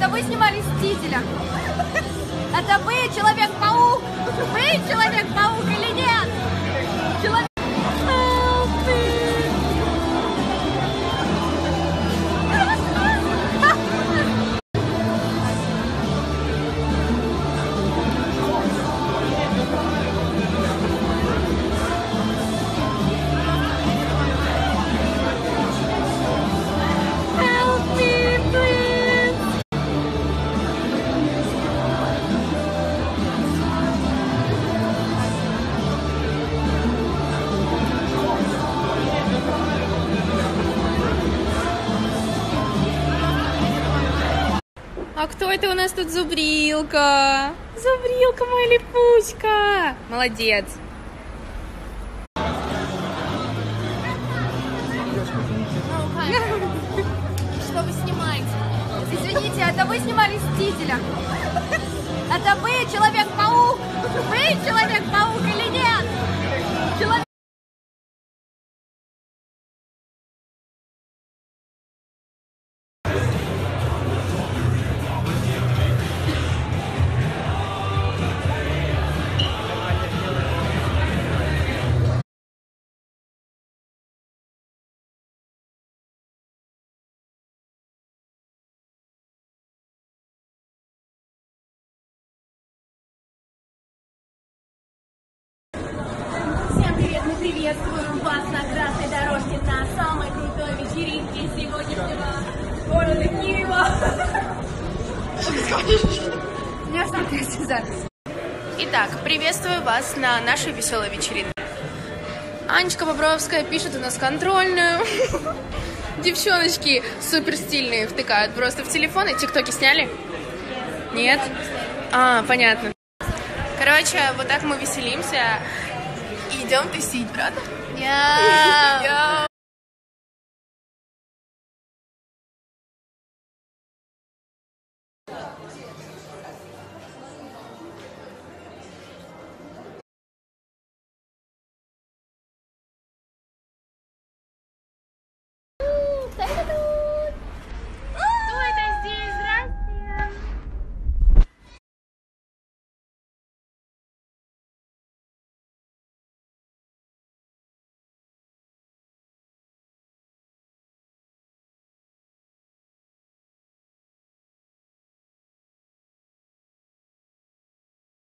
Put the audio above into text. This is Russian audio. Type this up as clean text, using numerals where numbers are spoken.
вы снимали «Мстителя». Это вы Человек-паук? Вы Человек-паук или нет? Человек... А кто это у нас тут? Зубрилка? Зубрилка, моя липуська. Молодец. Что вы снимаете? Извините, это вы снимали «Мстителя». Это вы Человек-паук? Вы Человек-паук или нет? Человек... Мы приветствуем вас на красной дорожке на самой крутой вечеринке сегодняшнего города Киева. Я смотрите запись. Итак, приветствую вас на нашей веселой вечеринке. Анечка Бобровская пишет у нас контрольную. Девчоночки супер стильные втыкают просто в телефоны. Тиктоки сняли? Нет? А, понятно. Короче, вот так мы веселимся и идем тусить, правда? Я...